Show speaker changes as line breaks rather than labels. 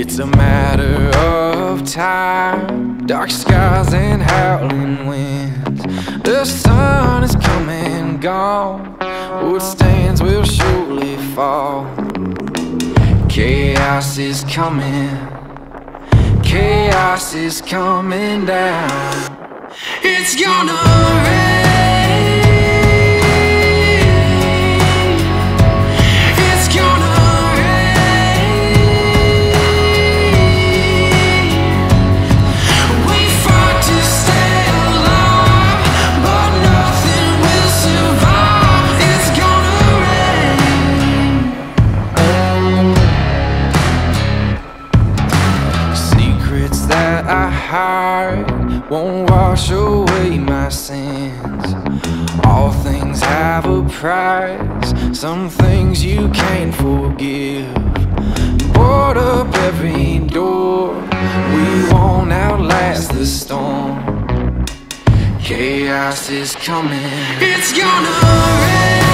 It's a matter of time, dark skies and howling winds. The sun is come and gone, what stands will surely fall. Chaos is coming, chaos is coming down. It's gonna rain. I hide won't wash away my sins. All things have a price, some things you can't forgive. Board up every door, we won't outlast the storm. Chaos is coming, it's gonna rain.